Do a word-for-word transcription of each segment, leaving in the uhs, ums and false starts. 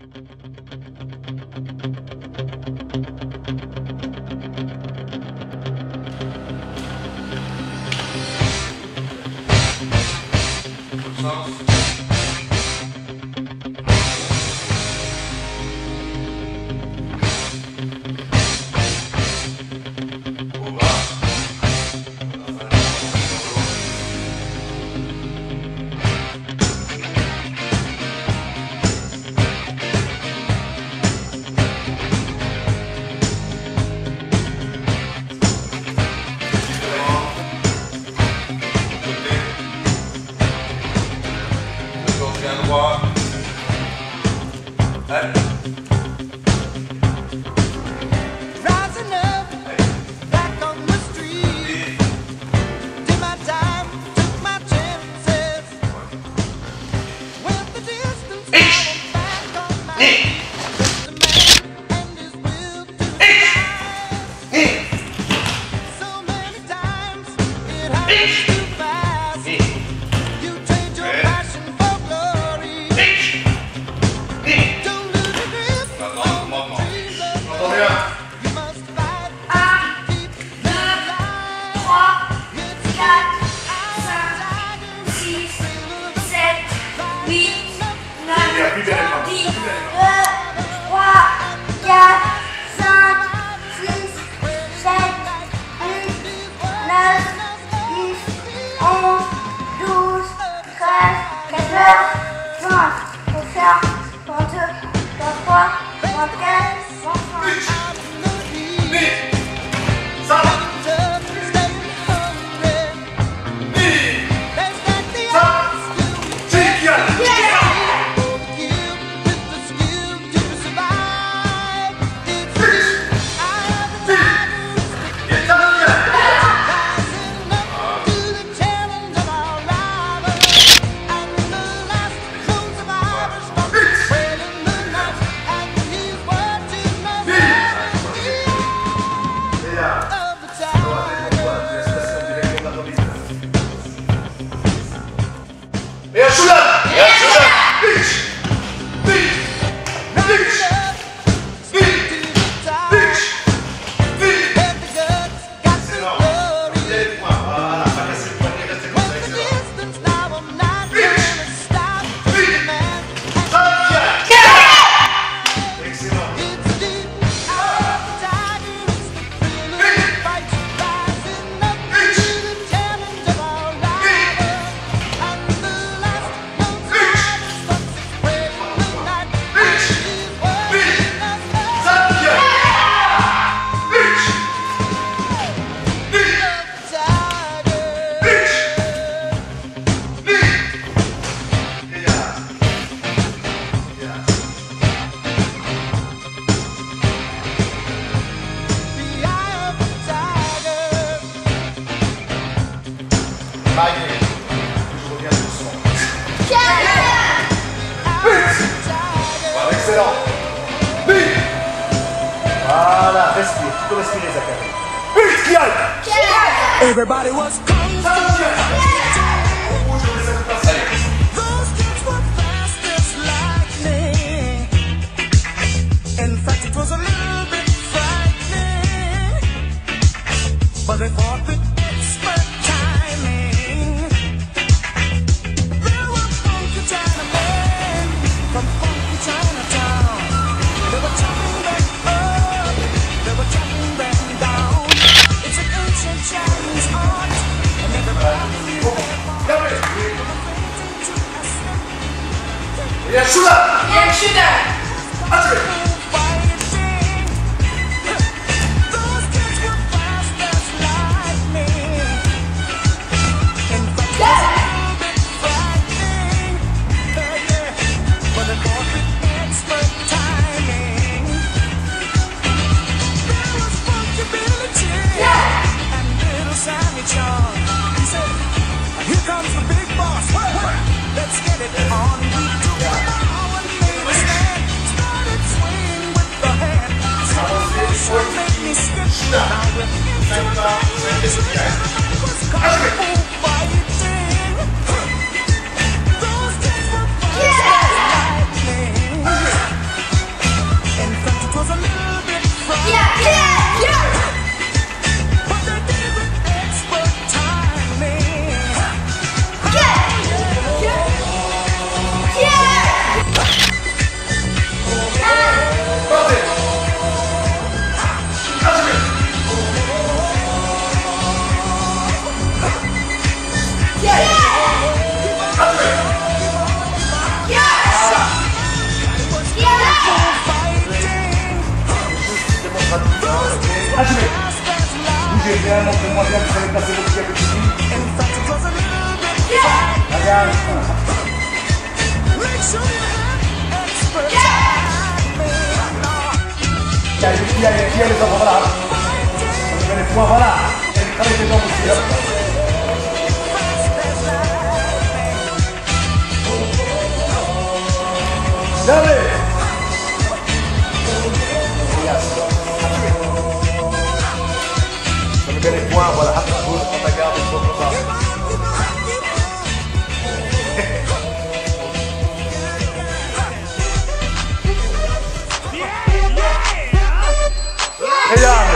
Voilà, respire, tu peux respirer, Zachary. Vite, qui aille. Everybody was those kids were fast as lightning. In fact, it was a little bit frightening, but they fought with expert timing. There were funky Chinamen from funky Chinatown. They were chopping them up, they were chopping them down. It's an ancient Chinese art, and everybody knew it. Yeah, shoot up! Yeah, shoot up! That's it! montre-moi bien que vous savez placer vos pieds avec le pied. In fact, it was a little bit frightening. Regarde. Make sure you have expert timing. Il y a les pieds, il y a les pieds, les enfants, voilà. On met les poings, voilà. Et travaillez les jambes aussi, hop. Allez. On met bien les poings, voilà. Hop, on ta garde, on se comme ça. Regarde.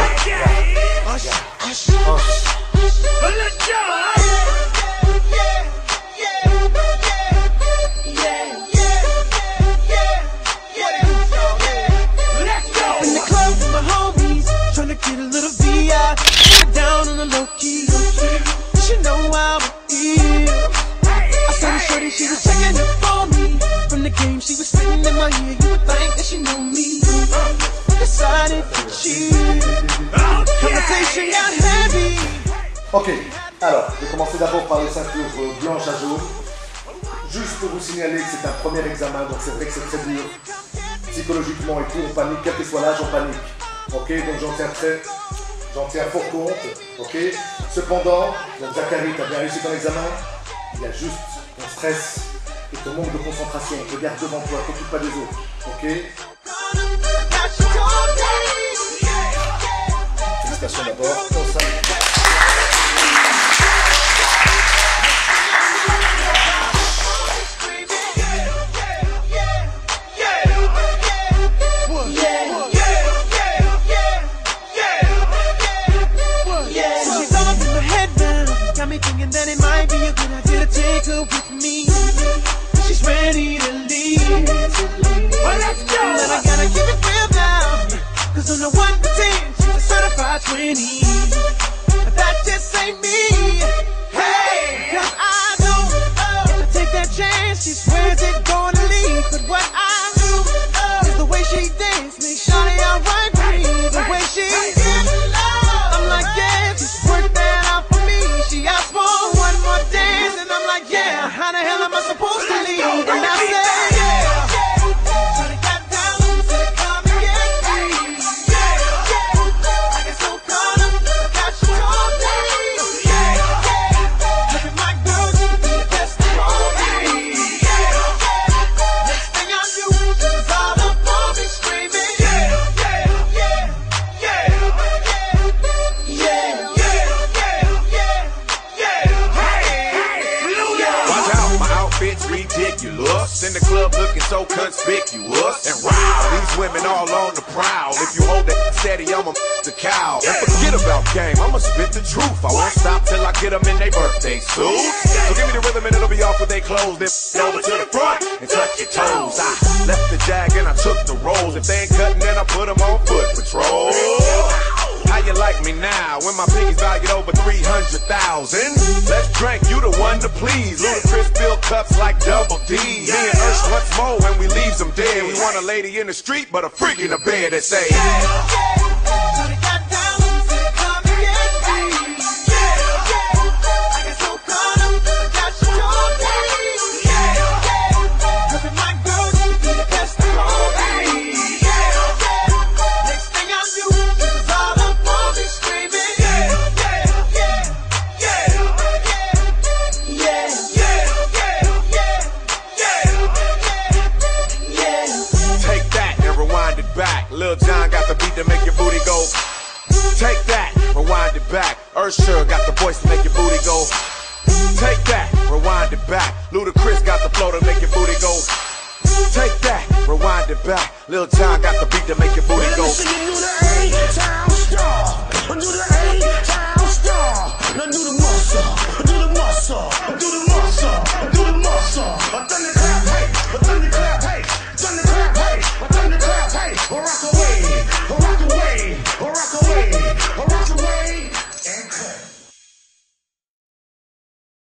In the club with my homies, trying to get a little V I. Get down on the low key. She know how it is. I saw the shorty, she was checking up for me. From the game, she was spitting in my ear. You would think that she knew me. Decided to cheat. Conversation got heavy. Ok, alors, je vais commencer d'abord par les ceintures blanches à jaune. Juste pour vous signaler que c'est un premier examen, donc c'est vrai que c'est très dur. Psychologiquement et tout, on panique, quel que soit l'âge, on panique. Ok, donc j'en tiens très, j'en tiens fort compte. Ok, cependant, donc Zachary, tu as bien réussi ton examen. Il y a juste ton stress et ton manque de concentration. Regarde devant toi, t'occupe pas des autres. Ok. Félicitations d'abord. Comme ça. Thinking that it might be a good idea to take her with me. She's ready to leave. Well, let's go. But I gotta keep it real now. Cause on the one to ten, she's a certified twenty. But that just ain't me. Hey! Cause I don't know. If I take that chance, she swears it's gonna leave. But what I do is the way she dance makes Shawty alright with me. The way she is, I'm like, yeah, just work that out for me. She asked for one more dance, and I'm like, yeah, how the hell am I supposed to leave? And I said, yeah. Shawty got down, said, come and get me. I get so caught up, got you all day. Look at my girl, she be the best for me. Next thing I knew, she was all up on me screaming. Yeah, yeah, yeah, yeah, yeah, yeah. Ridiculous. In the club looking so conspicuous. And wow, these women all on the prowl. If you hold that steady, I'ma the cow. And forget about game, I'ma spit the truth. I won't stop till I get them in their birthday suits. So give me the rhythm and it'll be off with their clothes. Then over to the front and touch your toes. I left the jag and I took the rolls. If they ain't cutting, then I put them on foot patrol. How you like me now when my piggy's valued over three hundred thousand? Let's drink, you the one to please. Ludacris fill cups like Double D. Me and Ursh once more when we leaves them dead. We want a lady in the street, but a freak in the bed that say, Lil Jon got the beat to make your booty go. Take that, rewind it back. Usher got the voice to make your booty go. Take that, rewind it back. Ludacris got the flow to make your booty go. Take that, rewind it back. Lil Jon got the beat to make your booty go.